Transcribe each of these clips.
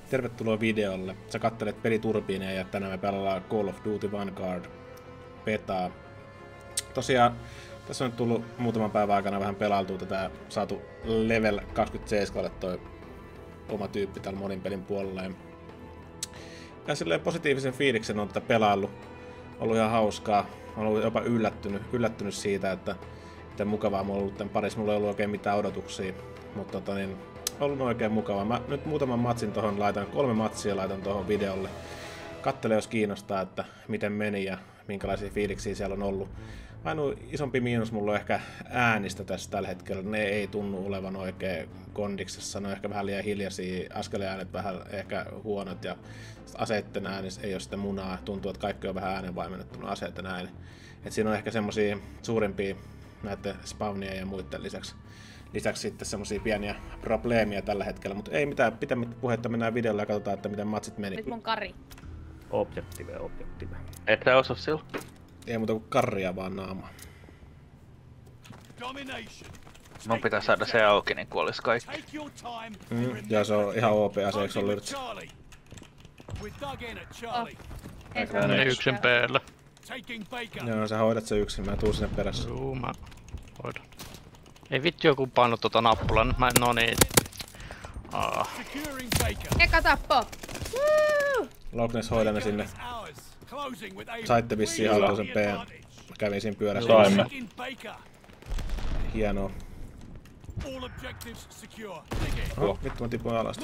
Tervetuloa videolle. Sä kattelet peliturbiineja ja tänään me pelaillaan Call of Duty Vanguard betaa. Tosiaan tässä on nyt tullut muutaman päivän aikana vähän pelailtua tätä, saatu level 27 toi oma tyyppi täällä monin pelin puolella. Ja silleen positiivisen fiiliksen on tätä pelaillut. Ollut ihan hauskaa. Olen ollut jopa yllättynyt siitä, että miten mukavaa mulla on ollut tämän parissa. Mulla ei ollut oikein mitään odotuksia, mutta ollut oikein mukavaa. Mä nyt muutaman matsin tohon laitan, 3 matsia laitan tohon videolle. Kattele jos kiinnostaa, että miten meni ja minkälaisia fiiliksiä siellä on ollut. Ainoa isompi miinus mulla on ehkä äänistä tässä tällä hetkellä. Ne ei tunnu olevan oikein kondiksessa. Ne on ehkä vähän liian hiljaisia, askeläänet vähän ehkä huonot ja aseitten äänissä ei ole sitä munaa. Tuntuu, että kaikki on vähän äänenvaimennettuna aseitten ääni. Et siinä on ehkä semmosia suurimpia näiden spawnien ja muiden lisäksi sitten semmosia pieniä probleemia tällä hetkellä. Mutta ei mitään pitämättä puhetta, mennään videolle ja katsotaan, että miten matsit meni. Nyt mun kari. Objektive. Et sä osaa sillä? Ei muuta kuin karria vaan naamaa. Mun pitää saada se auki, niin kuolis kaikki. Ja se on ihan OP-ase, eikö se ole lyrtsi? Ei yksin päällä. Joo, sä hoidat se yksin, mä tuun sinne perässä. Juu, mä hoidan. Ei vittu joku painut tota nappulaa, nyt mä no niin. Eka tappo! Lockness hoidan ne sinne. Saitte vissiin haltuun sen P. Mä kävin siinä pyörässä. Saimme. Hienoa. Oho, vittu mä tipuin alas.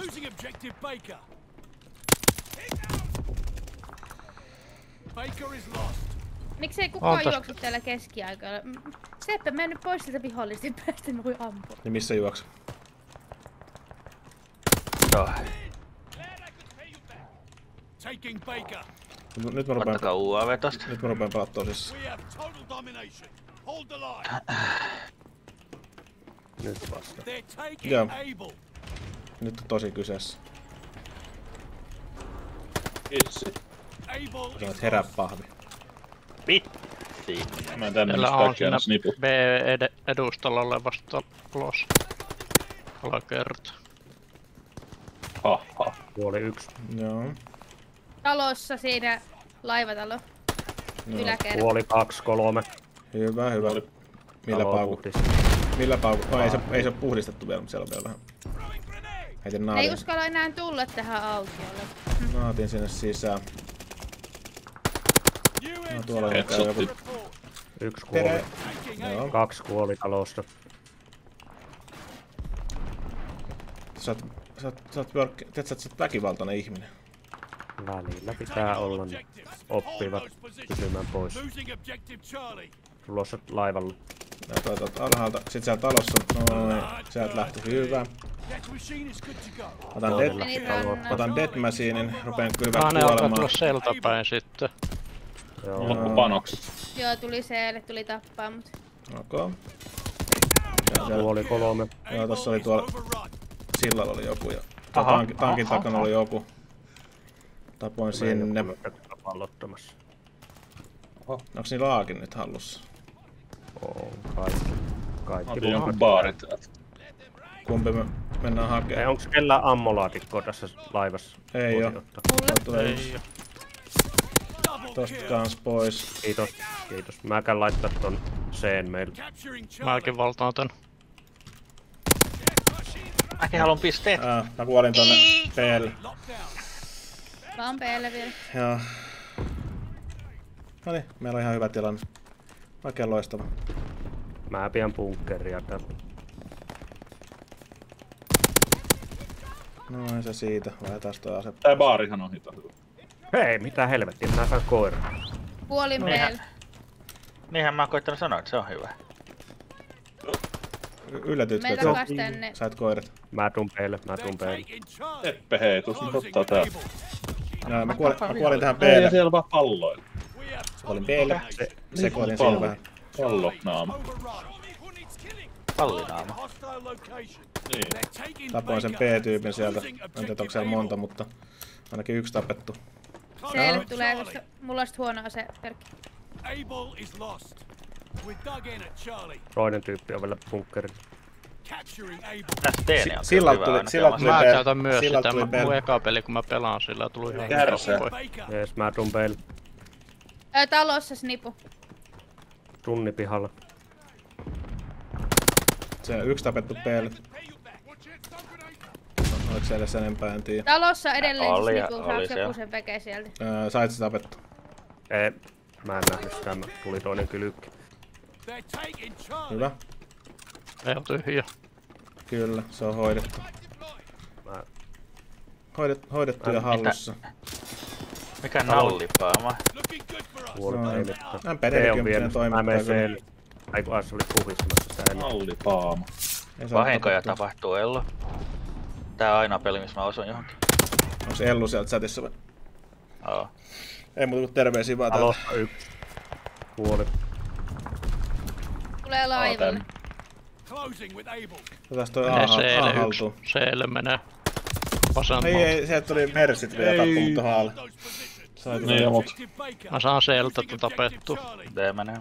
Miksei kukaan juoksu täällä keskiaikana? Seppä, mä en nyt pois siltä vihollisten päästä, mä voin ampua. Niin missä juoksu? Nyt mä rupeen... Ottakaa UAV tosta. Nyt mä rupeen pelaa tosissaan. Nyt vasta. Joo. Nyt on tosi kyseessä. Itse. Sanoit herää pahvi. Vitti. Mä en tänne Meillä mistä on kaikki aina siinä snipu. B-edustalla olevasta talossa. Alakerta. Haha. Puoli 1. Joo. Talossa siinä laivatalo. Yläkerta. Puoli 2, 3. Hyvä, hyvä. Millä pauku? Millä pauku? No, ei se ole puhdistettu vielä, mutta siellä on vielä vähän. Heitin Ne naatin. ei uskalla enää tulla tähän autiolle. Naatin sinne sisään. No tuolla on joku... 1 kuoli. Joo. 2 kuoli talosta. Sä oot väkivaltainen ihminen. Välillä pitää olla, niin oppivat pysymään pois. Tulossa laivalle. Ja tuolta alhaalta. Sit siellä talossa on... Noin. Sieltä lähti hyvä. Otan Dead Machinein. Rupeen kyllä Ne alkaa tulla kuolemaan. selta päin sitten. Joo. Loppupanokset. Joo, tuli seelle, tuli tappaa mut. Ok. Puoli 3. Joo, tossa oli tuolla... Sillalla oli joku ja... Tankin takana oli joku. Tapoin sinne. Pallottamassa. Onks niillä laakin nyt hallussa? On kaikki. Kaikki. Otin jonkun baarit. Kumpi me mennään Ei, hakemaan? onks kellään ammolaatikkoa tässä laivassa? Ei oo. Mulle. Tulee yksi. Tosta kans pois. Kiitos. Mä käyn laittaa ton C:n meille. Mäkin valtaan tän. Mäkin haluan pisteet. Mä kuolin tonne P:lle. Mä oon P:lle vielä. Joo. Noniin, meillä on ihan hyvä tilanne. Oikein loistava. Mä pian bunkkeria täältä. Noin se siitä. Laitetaan toi ase. Tää baarihan on hito hyvä. Hei, mitä helvettiä, mä saan koiraa. Kuolin P:lle. Niinhän mä oon koittanut sanoa, että se on hyvä. Yllätytkö, Meitä että takas tänne. sait koirat? Mä tuun peille. Teppe hei, tuossa ottaa tää. Joo, mä kuolin tähän Ei, ja P:lle. siellä vaan palloilla. Kuolin P:lle. Sekoilin siinä vähän. Pallo naama. Pallinaama. Niin. Tapoin sen P-tyypin sieltä. En tiedä, onko siellä monta, mutta ainakin yksi tapettu. Seelle tulee, koska mulla on sit huono ase, Perkki. Toinen tyyppi on vielä bunkkerilla. Tässä Teeni on Sillalta kyllä tuli- hyvä aina. sillalta tuli- Mä Pel- käytän myös sillalta sitä. tuli Pel. Mun eka peli kun mä pelaan sillä tuli ihan Kärsää. helppoa. Jees, mä tuun peille. Talossa snipu. Tunni pihalla. Se yksi tapettu peli. Oliko siellä edes enempää, en tiedä. Talossa edelleen Oli se ja- snipu. oli Saaks siellä. joku sen veke sieltä? Sait se tapettu. Ei, mä en nähnyt sitä. Tuli toinen kylykki. Hyvä. Ei oo tyhjä. Kyllä, se on hoidettu. Mä Hoidettu ja hallussa. Mikä nallipaama? kuolin, No, ei mitään. MP40 Tee on vienyt. Mä toimittaa menen kyllä. sen. Ai kun se oli puhistamassa sitä ennen. Mallipaama. Ei saa Vahinkoja tapettua. tapahtuu, Ello. Tää on ainoa peli, missä mä osun johonkin. Onks Ellu sieltä chatissa vai? Oo. Ei muuta kuin terveisiä vaan täältä. Talossa yksi. Kuoli. Tulee laivalle. Otas toi Menee A C-lle haltuun. yksi. C-lle menee. Vasemmalta. Ei, sieltä tuli Mersit vielä tappu mut tohon alle. Sai tulla. Niin, mut Mä saan C-ltä tapettu. D menee.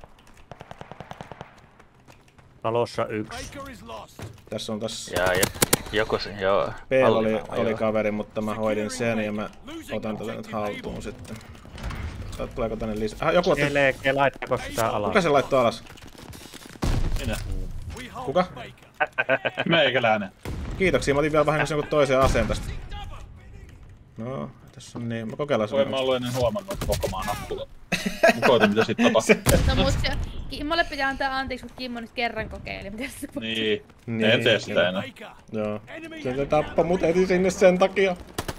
Talossa yksi. Tässä on tässä. Ja joku se, joo. P oli joo. kaveri, mutta mä hoidin sen ja mä otan tätä nyt haltuun sitten. Tuleeko tänne lisää? Joku otti. Keleke, laittako sitä alas? Kuka se laittoi alas? minä. Kuka? Meikäläinen. Kiitoksia, mä otin vielä vahingossa jonkun toisen aseen tästä. No, tässä on niin. Mä kokeillaan Voi mä ollut ennen huomannut, että koko maan nappula. Mä koitin mitä sit tapahtuu. No mut se, Kimmolle pitää antaa anteeksi, kun Kimmo nyt kerran kokeili, mitä se tapahtuu. Niin. Niin, En tee sitä enää. Joo. Se tappoi mut heti sinne sen takia.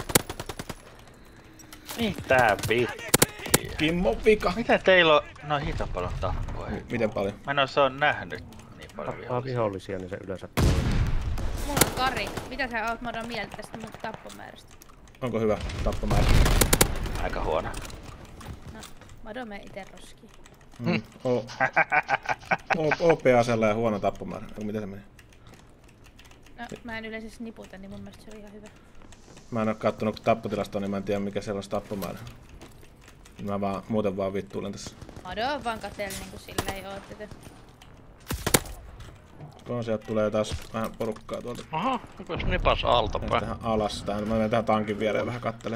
Mitä vittu? Kimmo vika. Mitä teillä on? No hito paljon tappoja. Miten paljon? Mä en oo nähnyt niin paljon Tappaa vihollisia. vihollisia, niin se yleensä Mulla on Kari. Mitä sä oot Madon mieltä tästä mun tappomäärästä? Onko hyvä tappomäärä? Aika huono. Madon me ite roskiin. OP-asella ja huono tappomäärä. Mitä se meni? No, mä en yleensä sniputa, niin mun mielestä se on ihan hyvä. Mä en oo kattonut tappotilastoa, niin mä en tiedä mikä siellä on se tappomäärä. Mä muuten vaan vittuilen tässä. Madon on vaan kateellinen, kun sillä ei oo tätä. Kun sieltä tulee taas vähän porukkaa tuolta Aha, onko snipas alta päin? tähän alas. Mä menen tähän tankin viereen vähän kattele.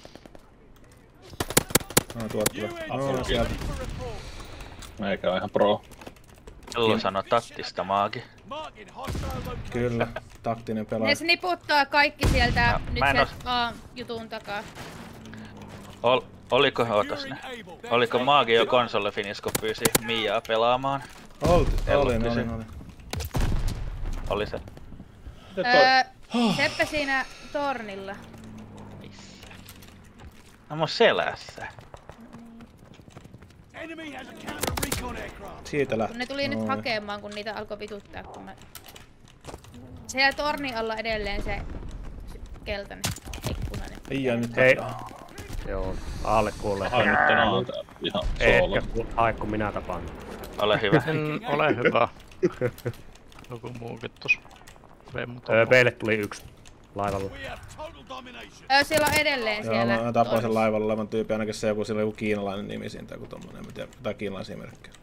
No tuolta tulee. No sieltä. Meikä on ihan pro. Ello sanoo taktista maagi. Kyllä, taktinen pelaaja. Ne sniputtaa kaikki sieltä nyt mä en sieltä A-jutun takaa. Oliko, ootas ne. Oliko maagi jo konsolle finis, kun pyysi Miaa pelaamaan? Olin. Oli se. Seppä siinä tornilla. No mun selässä. Siitä lähti. Kun ne tuli nyt hakemaan, kun niitä alkoi vituttaa, kun mä... Siellä tornin alla edelleen se keltainen, ei punainen. Ei nyt. Ei. Joo, alle kuolee. Aha, nyt on alta ihan soolo. Ehkä hae, kun minä tapaan. Ole hyvä. Ole hyvä. Joku muukin tossa. Vei mut Meille tuli yksi laivalla. Siellä on edelleen Joo, siellä. mä tapoin sen laivalla olevan tyypin, ainakin se joku, sillä on joku kiinalainen nimi siinä tai joku tommonen, en tiedä, tai kiinalaisia merkkejä.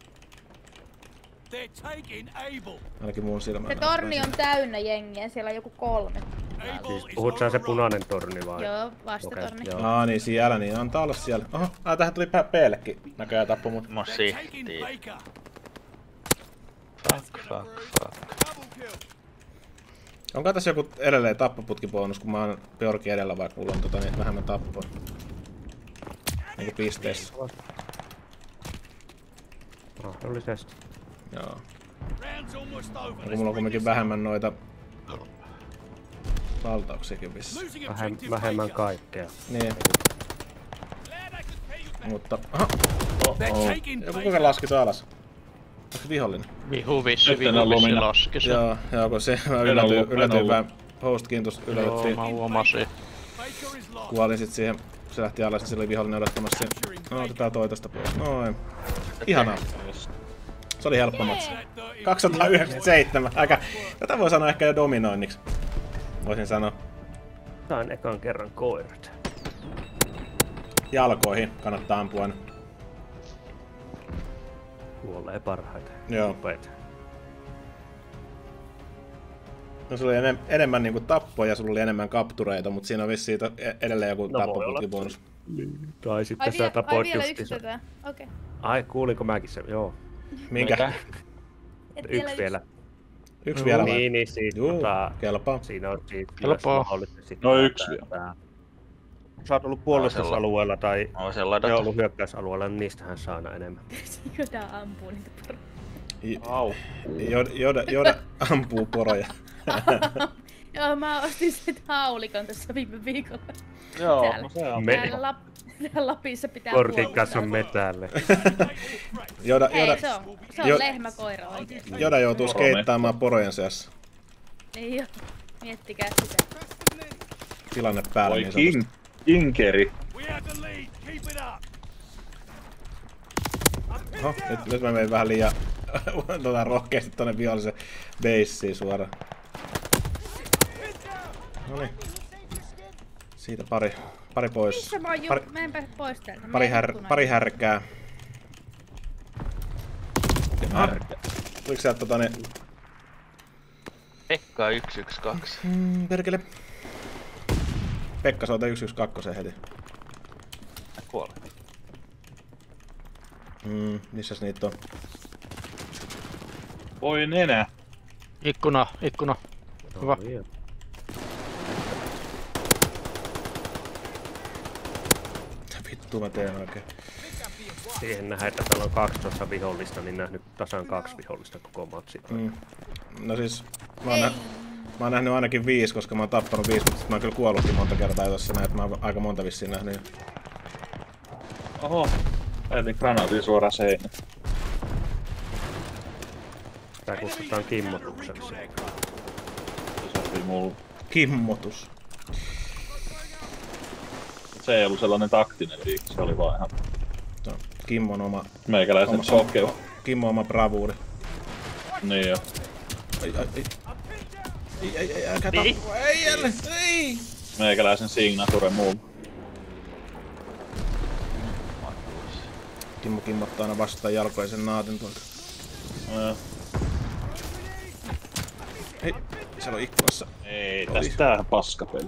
Ainakin mun silmään. Se torni on täynnä jengiä, siellä on joku 3. Siis puhut sä se punainen torni vai? Joo, vastatorni. Okei, joo. Aa niin siellä, niin antaa olla siellä. Oho, tähän tuli P-llekin näköjään tappo mut. Mun sihtii. Fuck. Onko tässä joku edelleen tappoputkibonus, kun mä oon Bjorki edellä, vaikka mulla on niin vähemmän tappoa? Niinku pisteissä. Mahdollisesti. Joo. Ja mulla on kumminkin vähemmän noita valtauksiakin vissiin. Vähemmän kaikkea. Niin. Mutta... Aha! Joku kuka laski se alas? Onko vihollinen? Vihu vissi Nyt en ollut vissi minä. laski sen. Joo, kun se mä En ollut. yllätyin vähän host-kiintos Joo, yllätettiin. mä huomasin. Kuolin sit siihen, kun se lähti alas, niin sillä oli vihollinen odottamassa siinä. No, otetaan toi tosta pois. Noin. Ihanaa. Se oli helppo matsi. 297. Tätä voi sanoa ehkä jo dominoinniksi. Voisin sanoa. Sain ekan kerran koirat. Jalkoihin kannattaa ampua aina. Kuolee parhaiten. Joo. Nopeita. No sulla oli enemmän niinku tappoja ja sulla oli enemmän kaptureita, mutta siinä on vissiin edelleen joku tappoputibonus. Tai sitten sä tapoit vielä justiinsa. yksi tätä. Okei. Ai, kuulinko mäkin sen? Joo. Minkä? Yksi vielä. Yksi vielä vai? Niin, siitä Juu, kelpaa. siinä on siitä. Kelpaa. No yksi vielä. Sä oot ollut puolustusalueella tai On se ne on ladattu. ollut hyökkäysalueella, niin niistähän saa aina enemmän. Joda ampuu niitä poroja. Au. Joda ampuu poroja. Joo, mä ostin sen haulikon tässä viime viikolla. Joo, Täällä. no se on. Täällä Lapissa pitää Korkin kanssa metälle. Hei, se on lehmäkoira oikeesti. Joda joutuu skeittaamaan porojen seassa. Ei joo. Miettikää sitä. Tilanne päällä Voi niin sanotusti. kinkeri. Oho, nyt mä menin vähän liian rohkeasti tonne vihollisen beissiin suoraan. Noniin. Siitä pari pois. Missä mä oon mä en pääse pois täältä. Pari härkää. Tuliko sieltä Pekka 112. Perkele. Pekka soita 112 heti. Kuole. Missäs niitä on? Voi nenä. Ikkuna. Hyvä. Vittu mä teen oikein. Siihen nähdään, että täällä on 12 vihollista, niin nähnyt tasan 2 vihollista koko matsi. No siis, mä oon nähnyt ainakin 5, koska mä oon tappanut 5, mutta mä oon kyllä kuollutkin monta kertaa tossa näin, että mä oon aika monta vissiin nähnyt. Oho. Päätin granaatin suoraan seinään. Tää kutsutaan kimmotukseksi. Se oli mulla. Kimmotus. Se ei ollut sellainen taktinen liike, se oli vaan ihan No, Kimmon oma... meikäläisen sokeu. Kimmo oma bravuuri. Niin jo. Ei, älkää tappua, ei jälleen, ei! Meikäläisen signature move. Kimmo kimmottaa aina vastaan jalkoisen naatin tuolta. No, Hei, siellä on ikkunassa. ei, tästä tää paskapeli.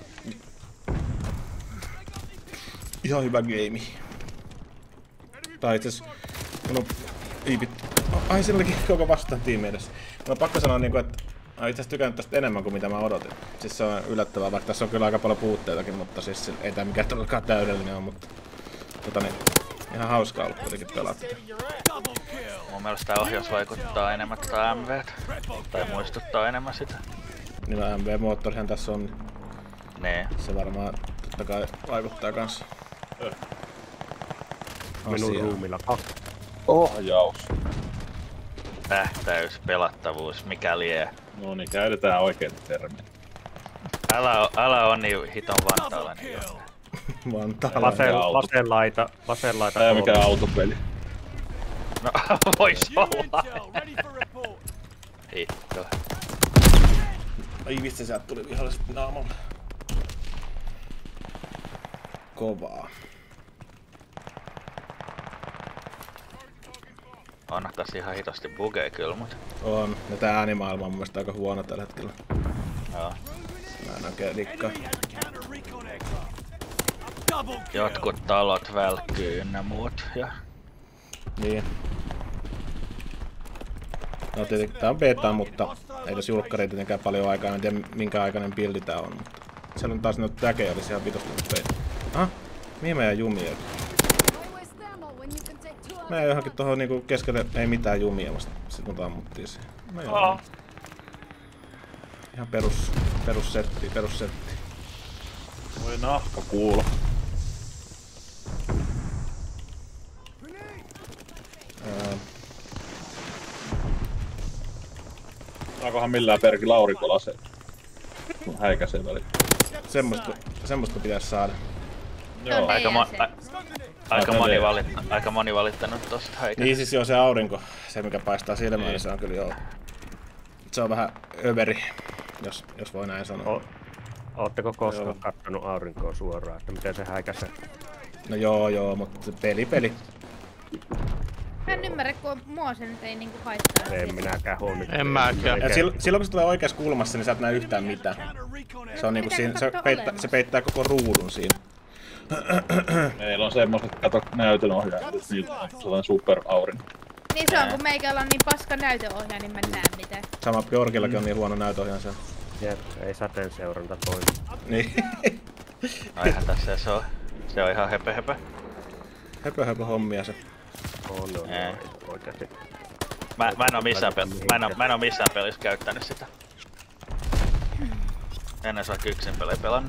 Ihan hyvä game. Tai itse asiassa... Ei vittu. Ai, siinä olikin koko vastaan tiimi edessä. Mä on pakko sanoa niinku, että mä itse asiassa tykännyt tästä enemmän kuin mitä mä odotin. Siis se on yllättävää, vaikka tässä on kyllä aika paljon puutteitakin, mutta siis ei tää mikään todellakaan täydellinen ole, mutta... ihan hauskaa ollut kuitenkin pelata. Mun mielestä tää ohjaus vaikuttaa enemmän tätä MV:tä. Tai muistuttaa enemmän sitä. Niin MV-moottorihan tässä on. Nee. Se varmaan totta kai vaikuttaa kans. Minun ruumilla 2. Ohjaus. Tähtäys, pelattavuus, mikä lie. No niin, käytetään oikeita termiä. Älä on niin hiton Vantaalla niin. Vantaalla. Vasen laita. Tää ei mikään autopeli. No vois olla. Hitto. Ai vitsi, sieltä tuli viholliset naamalla. Kovaa. On tässä ihan hitosti bugee kyllä, mut. On. Ja tää äänimaailma on mun mielestä aika huono tällä hetkellä. Joo. Mä en oikein dikkaa. Jotkut talot välkkyy ynnä muut ja... Niin. No tietenkin tää on beta, mutta ei tässä julkkariin tietenkään paljon aikaa. En tiedä minkä aikainen buildi tää on, mutta... Siellä on taas noita täkejä, olisi ihan vitosti peitä. Aha! Mihin mä jää jumia? Mä jäin johonkin tohon niinku keskelle, ei mitään jumia vasta. Sit mut ammuttiin siihen. No joo. Ihan perussetti. Voi nahka kuulla. Saakohan millään perkillä aurinkolaseen? Kun häikäsee väliin. Semmoista pitäis saada. Joo. Aika moni valittanut tosta häikä. Niin siis joo, se aurinko, se mikä paistaa silmään, niin se on kyllä joo. Se on vähän överi, jos voi näin sanoa. Ootteko koskaan kattonut aurinkoa suoraan, että miten se häikäsee? No joo, mutta peli. Mä en ymmärrä, kun mua se nyt ei niinku haittaa. En minäkään oo nyt. En mäkään. Ja silloin kun se tulee oikeassa kulmassa, niin sä et näe yhtään mitään. Se on niinku siinä, se peittää koko ruudun siinä. Meillä on semmoset, kato näytön ohjaajat, niillä on sellainen superaurin. Niin se on, kun meikällä on niin paska näytöohjaa, niin mä en näe mitään. Sama Bjorkillakin on niin huono näytöohjaaja se. Jep, ei sateen seuranta toimi. Niin. No eihän tässä se on. Se on ihan höpö. Höpö hommia se. No, Ei. oikeesti. Mä en oo missään pelissä käyttänyt sitä. En edes vaikka yksin pelejä pelannut.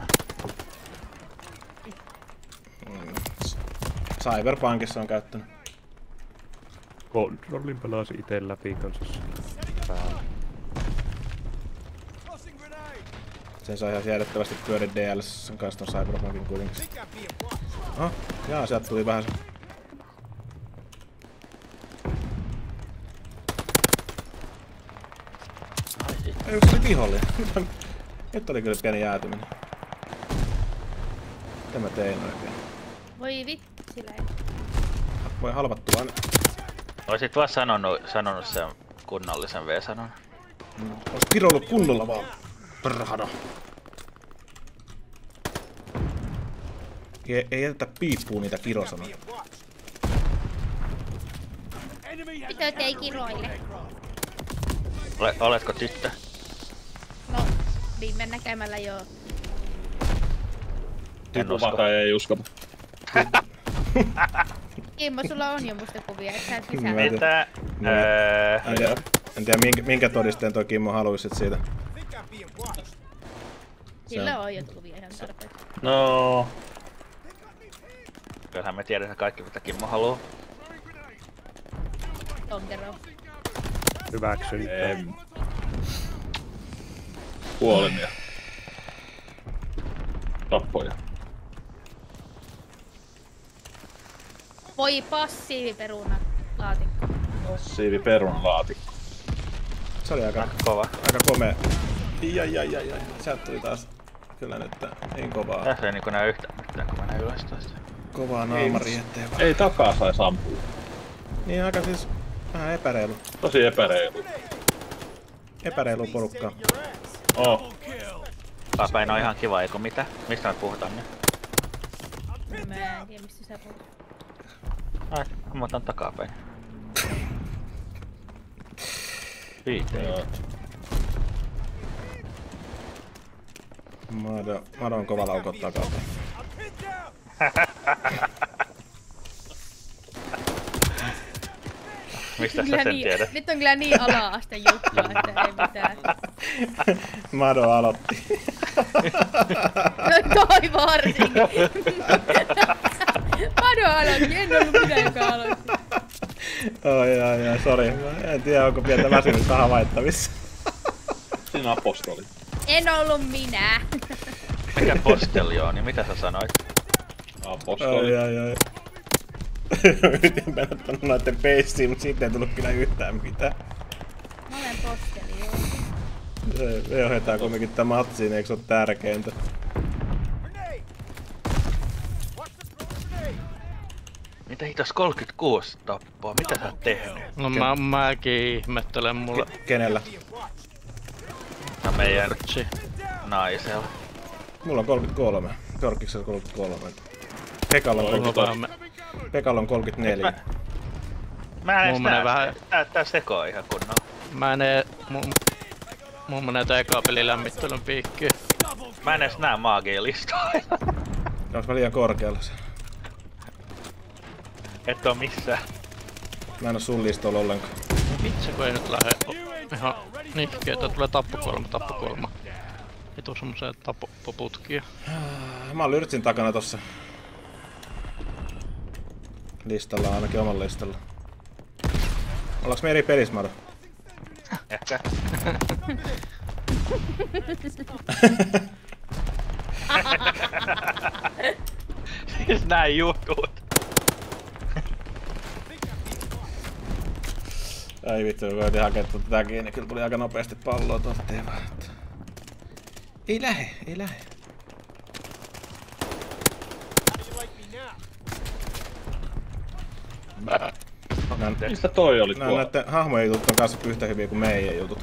Cyberpunkissa on käyttänyt. Kontrollin pelasi ite läpi kanssa päällä. Sen sai ihan siedettävästi pyöri DLS:n kanssa ton Cyberpunkin kuitenkin. Oh, jaa, sieltä tuli vähän se. Ei, se oli vihollinen. Nyt oli kyllä pieni jäätyminen. Mitä mä tein oikein? Voi vitsiläin. Voi halvattu vaan. Oisit vaan sanonut sen kunnollisen V-sanon. Ois kirollut kunnolla vaan. Perhana. Ei jätetä piippuun niitä kirosanoja. Tytöt ei kiroile. Oletko tyttö? No, viime näkemällä joo. Typuva tai ei uskota. Kimmo, sulla on jo musta kuvia, et sä et lisää. Mitä? En tiedä minkä todisteen toi Kimmo haluisit siitä. Sillä on jo kuvia ihan tarpeeksi. No. Kyllähän me tiedetään kaikki mitä Kimmo haluu. Tonkero. Hyväksyn. Kuolemia. Tappoja. Voi passiiviperuna laatikko. Siivi perunalaatikko. Se oli aika Kova. komea. Jai. Sieltä tuli taas kyllä nyt niin kovaa. Tässä ei niinku näy yhtään mitään kun menee ylös toista. Kovaa naamari ettei vaan. Ei takaa sai ampua. Niin aika siis vähän epäreilu. Tosi epäreilu. Epäreilu porukkaa. Oh. Takapäin on ihan kiva, eikö mitä? Mistä me puhutaan nyt? Mä en tiedä mistä sä puhut. Ai, mä otan takapäin. Viiteet. Madon kova laukot takapäin. Mistä sä sen tiedät? Nyt on kyllä niin ala-aste juttua, että ei mitään. Mado aloitti. No toi varsinkin. Mado aloitti, en ollut minä joka aloitti. Ai, sori. En tiedä onko pientä väsymystä havaittavissa. Siinä apostoli. En ollut minä. Mikä posteljooni? Mitä sä sanoit? Apostoli. Ai. Yritin mennä tonne noitten peissiin, mut siitä ei tullut kyllä yhtään mitään. Mä olen posteli, joo. Me ohjataan kumminkin tää matsiin, eikö se oo tärkeintä? Mitä hitas 36 tappoa? Mitä sä oot tehnyt? No mäkin ihmettelen mulle. Kenellä? No meidän Urtsi. naisella. Mulla on 33. Jorkiksella 33. Pekalla on 34. Pekalla on 34. Mä en Mulla menee edes vähän- näe. Tää sekoo ihan kunnolla. Mä en ee... Mun menee tää eka peli lämmittelyn piikkiin. Mä en edes näe maagia listoilla. Onks mä liian korkealla se? Et oo missään. Mä en oo sun listolla ollenkaan. Vitsi kun ei nyt lähde ihan nihkeetä. Tulee tappokuolema. Ei tuu semmoseen tappoputkia. Mä oon Lyrtsin takana tossa. Listalla, ainakin oman listalla. Ollaanko me eri pelissä, Mado? Ehkä. Siis näin jutut. Ai vittu, kun koitin hakea tätä kiinni, kyllä tuli aika nopeasti palloa tuosta vaan. Ei lähe. Mistä toi oli tuolla? Näiden hahmojen jutut on kanssa yhtä hyviä kuin meidän jutut.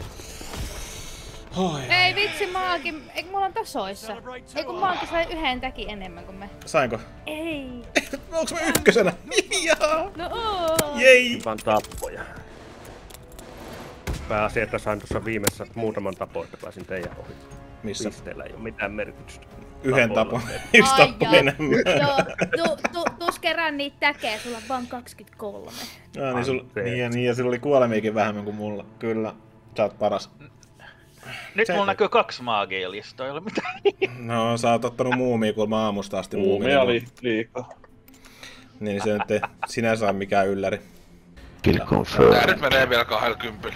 Ei vitsi, maakin. Eikö mulla on tasoissa? Ei kun maakin sai yhden täkin enemmän kuin me. Sainko? Ei. Onks mä ykkösenä? Jaa! No oo. Jei! Vaan tappoja. Pääasia, että sain tuossa viimeisessä muutaman tapon, että pääsin teidän ohi. Missä? Pisteellä ei oo mitään merkitystä. Yhden tapon. Yksi tappo enemmän. Joo, tuus kerran niitä täkejä, sulla on vaan 23. Niin, ja sillä oli kuolemiakin vähemmän kuin mulla. Kyllä, sä oot paras. Nyt mulla näkyy 2 maagia listoilla, mitä? No, sä oot ottanut muumia kuulemma aamusta asti. Muumia oli liikaa. Niin se nyt ei sinänsä ole mikään ylläri. Tää nyt menee vielä 20.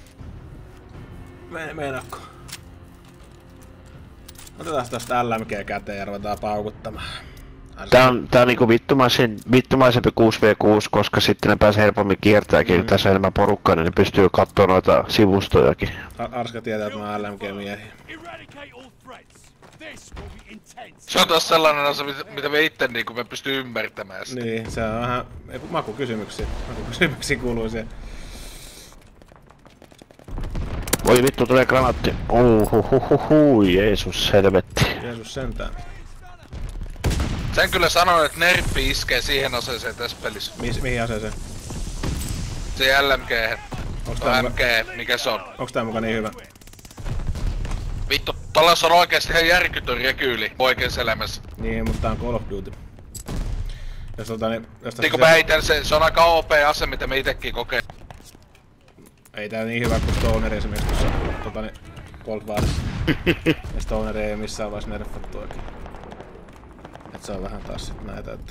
Meinaatko? Otetaan tästä LMG käteen ja ruvetaan paukuttamaan. Tää on niinku vittumaisempi 6v6, koska sitten ne pääsee helpommin kiertääkin. Tässä on enemmän porukkaa, niin ne pystyy kattoo noita sivustojakin. Arska tietää, että mä oon LMG-miehiä. Se on taas sellainen asia, mitä me itse niinku me pystyy ymmärtämään sitä. Niin, se on vähän makukysymyksiä. Makukysymyksiä kuuluu siihen. Voi vittu, tulee granaatti. Jeesus helvetti. Jeesus sentään. Sen kyllä sanoin, että nerffi iskee siihen aseeseen tässä pelissä. Mihin aseeseen? Se LMG. MG, mikä se on? Onks tää muka niin hyvä? Vittu, tollas on oikeesti ihan järkytön rekyyli oikeassa elämässä. Niin, mutta tää on Call of Duty. Jos Niinku väitän, se on aika OP-ase, mitä me itekin kokeen. Ei tää niin hyvä kuin Stoner esimerkiksi tuossa Cold Warissa. Ja Stoner ei missään vaiheessa nerfattu oikein. Et se on vähän taas sit näitä, että...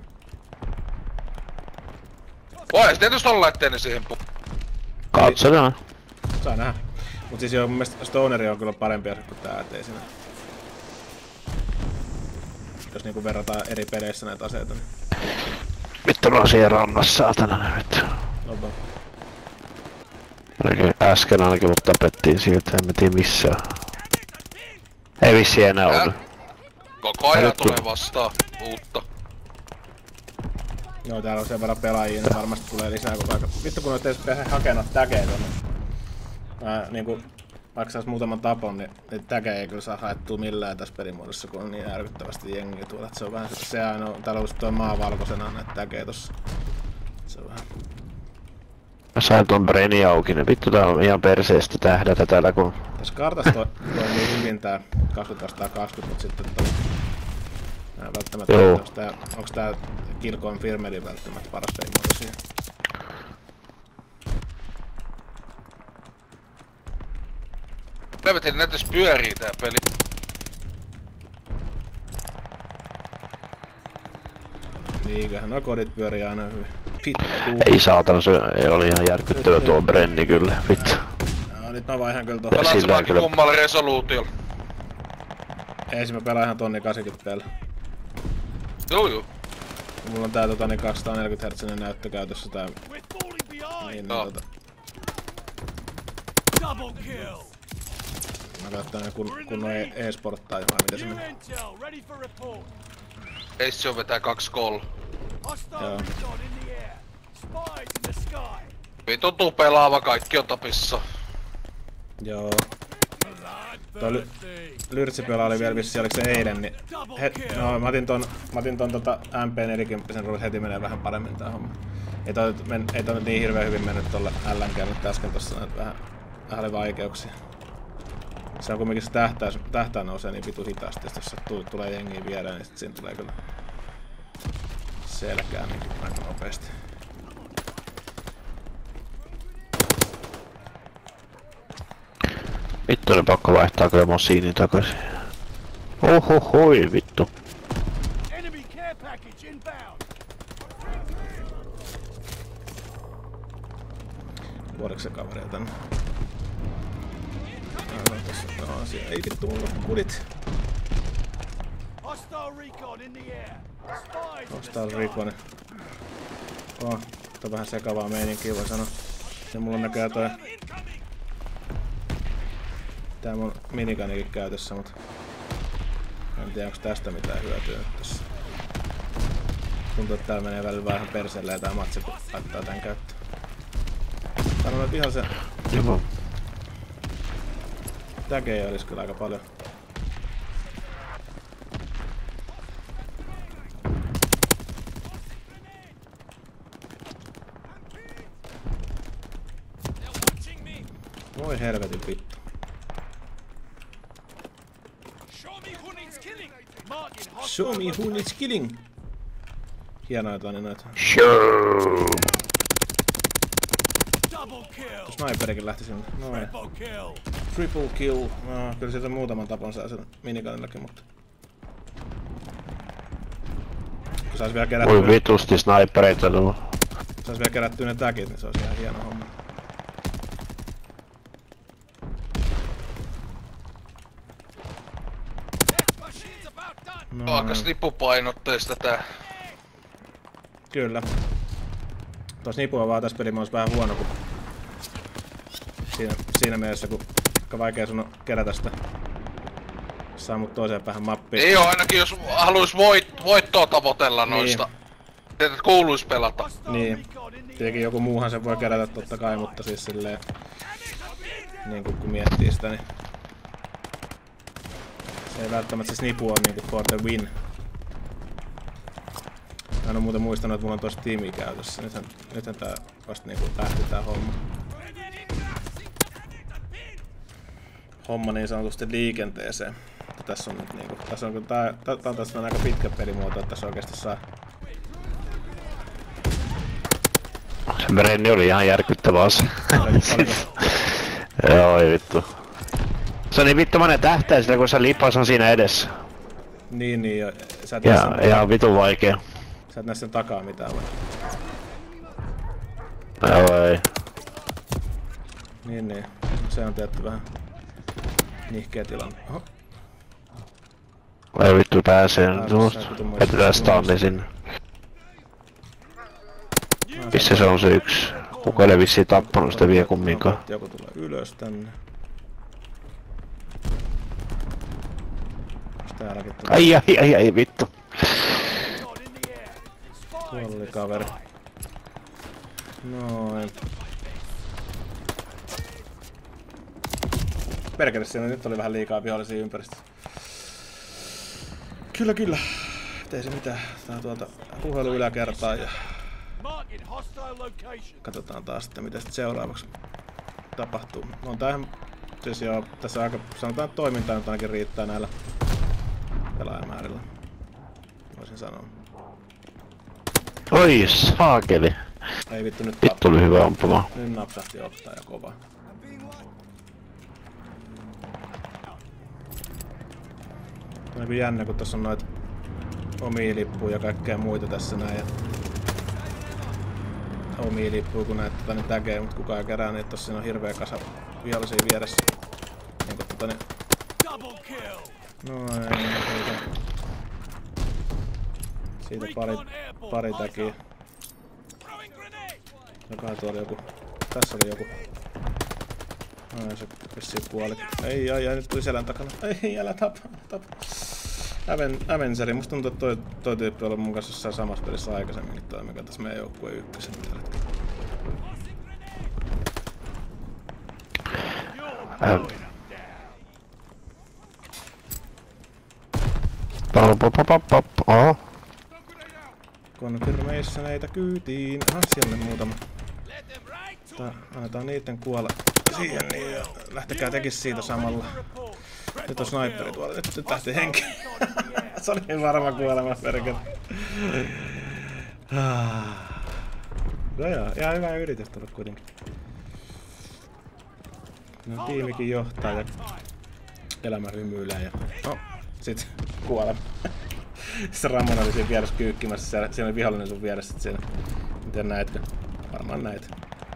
Voi se tietysti olla, ettei ne siihen Katsotaan. Saa nähdä. Mut siis joo, mun mielestä Stoneri on kyllä parempi ase kuin tää, ettei siinä... Jos niinku verrataan eri peleissä näitä aseita, niin... Vittu on siellä rannassa, saatana nyt. Opa. Äsken ainakin mut tapettiin sieltä, en mä tiedä missään. Ei vissiin enää ollut. Koko ajan tulee vastaan uutta. Joo, täällä on sen verran pelaajia, niin varmasti tulee lisää koko ajan. Vittu kun oot edes hakenut täkeitä, niin... niinku... Vaikka sais muutaman tapon, niin täkejä ei kyllä saa haettua millään tässä pelimuodossa, kun on niin ärkyttävästi jengiä tuolla. Se on vähän se ainoa... Täällä on tuo maavalkoisena näitä täkejä tossa. Se on vähän... Mä sain ton Breni auki, niin vittu tää on ihan perseestä tähdätä täällä kun... Tässä kartassa toimii hyvin tää 20/20, mut sitten toi... Välttämättä... Onks tää Killcoin Firmelin välttämättä paras pelimuoto siihen? Levetin näytös pyörii tää peli. Niinköhän nuo kodit pyörii aina hyvin. Ei saatana, se oli ihan järkyttävä tuo Brenni kyllä, vittu. No nyt mä vaihan kyllä tohon. Pelaat sä kyllä kummalla resoluutiolla? Ei, mä pelaan ihan tonni 80 päällä. Juu. Mulla on tää 240 Hz näyttö käytössä tää... Niin, no. Mä katsoin kunnon e-sporttaa vai mitä se menee. Ei se on vetää 2-3. Joo. Vitun tuu pelaava, kaikki on tapissa. Joo. Toi Lyrtsipela oli vielä vissiin, oliko se eilen, niin... No, mä otin ton MP40, ruvesi heti menee vähän paremmin tää homma. Ei toi nyt niin hirveen hyvin mennyt tolle LNG:lle nyt äsken tossa, vähän oli vaikeuksia. Se on kumminkin se tähtää nousee niin vitu hitaasti, jos tulee jengiä viedä, niin sit siinä tulee kyllä selkää niin aika nopeesti. Vittu oli pakko vaihtaa kyllä Mossiinin takaisin. Ohohoi vittu. Vuodeeko se kaveria tänne? No, siellä ei vittu mulla kudit. Hostile Recon. Oh, tää on vähän sekavaa meininkiä voi sanoa. Ja mulla on näköjään toi... Tää mun minikanikin käytössä, mut... En tiedä onks tästä mitään hyötyä nyt tässä. Tuntuu, että täällä menee välillä vähän perseelleen tää matsi, kun laittaa tän käyttöön. Tää on ihan se... Joo. Tägejä olis kyllä aika paljon. Voi helvetin vittu. Show me who needs killing! Hienoja noita. Show! Sniperikin lähti sinne. Noin. Triple kill. No, kyllä sieltä muutaman tapon saa sen minikanillakin, mutta... Kun sais vielä kerättyä... Voi vitusti snipereita nuo. Sais vielä kerättyä ne tagit, niin se olisi ihan hieno homma. Aika snipupainotteista tää. Kyllä. Tuossa nipua vaan tässä pelimoissa vähän huono, kun... Siinä mielessä, kun aika vaikea sun on kerätä sitä. Saa mut toiseen päähän mappiin. Ei oo ainakin jos haluis voittoa tavoitella noista. Että kuuluis pelata. Niin. Tietenkin joku muuhan sen voi kerätä totta kai, mutta siis silleen... Niin kun miettii sitä, niin... Se ei välttämättä se snipu on niinku for the win. Mä en oo muuten muistanut, että mulla on tossa tiimi käytössä. Nythän tää vasta niinku lähti tää homma. Homma niin sanotusti liikenteeseen. Tässä on nyt niinku... Tässä on, tää on tässä aika pitkä pelimuoto, että tässä oikeesti saa... Se merenni oli ihan järkyttävä asia. Joo, ei vittu. Se on niin vittumainen tähtäin sillä, kun se lipas on siinä edessä. Niin jo. Sä et Ihan vitun vaikea. Sä et näe sen takaa mitään vai? Joo, ei. Niin. Se on tietty vähän nihkeä tilanne. Oho. Ei vittu pääsee nyt tuosta. Jätetään stunni sinne. Missä se on se yksi? Kuka ei vissiin tappanut sitä vielä kumminkaan. Joku tulee ylös tänne. Täälläkin tulee. Ai vittu. Tuolla oli kaveri. Noin. Perkele, siinä nyt oli vähän liikaa vihollisia ympäristössä. Kyllä. Ei se mitään. Tää tuolta puhelu yläkertaan ja... Katsotaan taas sitten mitä sitten seuraavaksi tapahtuu. On tähän... Siis joo, tässä aika... Sanotaan toimintaa nyt ainakin riittää näillä pelaajamäärillä. Voisin sanoa. Oi saakeli. Ei vittu nyt Vittu oli hyvä ampuma. Nyt napsahti ottaa ja kova. On niin jännä, kun tässä on noit omia lippuja ja kaikkea muita tässä näin. Ja omia lippuja, kun näet niin tägejä, mut kukaan ei kerää, niin tossa siinä on hirveä kasa vihollisia vieressä. Niin kun niin... Noin, siitä pari täkiä. Jokai tuolla joku. Tässä oli joku. Ai se vissiin kuoli. Ei, nyt tuli selän takana. Ei, älä tapa. Avengeri. Musta tuntuu, että toi tyyppi on ollut mun kanssa jossain samassa pelissä aikaisemminkin toi, mikä tässä meidän joukkueen ykkösen tällä hetkellä. Oho. Confirmationeita kyytiin. Aha, siellä on muutama. Annetaan niitten kuolla siihen niin ja lähtekää tekis siitä samalla. Nyt on sniperi tuolla. Nyt lähti henki. Se oli varma kuolema perkele. No joo, ihan hyvä yritys tullut kuitenkin. No tiimikin johtaa ja elämä hymyilee ja... No, sit kuolema. Se Ramon oli siinä vieressä kyykkimässä, siellä oli vihollinen sun vieressä siinä. Miten näetkö? Varmaan näet.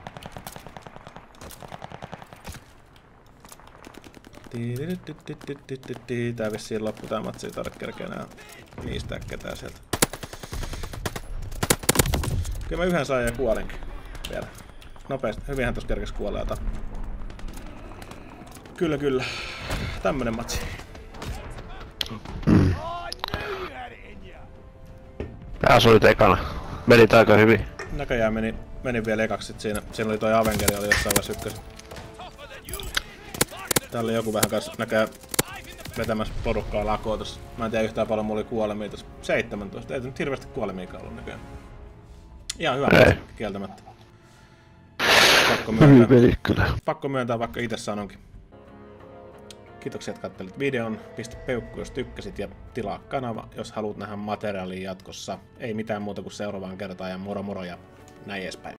Tää vissiin loppu tää matsi, ei tarvitse kerkeä enää niistä ketään sieltä. Kyllä mä yhden sain ja kuolinkin vielä. Nopeasti, hyvinhän tossa kerkes kuolee ja Kyllä. Tämmönen matsi. asuit ekana. Menit aika hyvin. Näköjään meni vielä ekaksi sit siinä oli toi Avengeri oli jossain vaiheessa ykkös. Täällä oli joku vähän kanssa näköjään vetämässä porukkaa lakoa tossa. Mä en tiedä yhtään paljon mulla oli kuolemia tossa. 17, ei nyt hirveästi kuolemiakaan ollut näköjään. Ihan hyvä kieltämättä. Pakko myöntää vaikka itse sanonkin. Kiitoksia, että katselit videon. Pistä peukku, jos tykkäsit ja tilaa kanava, jos haluat nähdä materiaalia jatkossa. Ei mitään muuta kuin seuraavaan kertaan ja moro moro ja näin edespäin.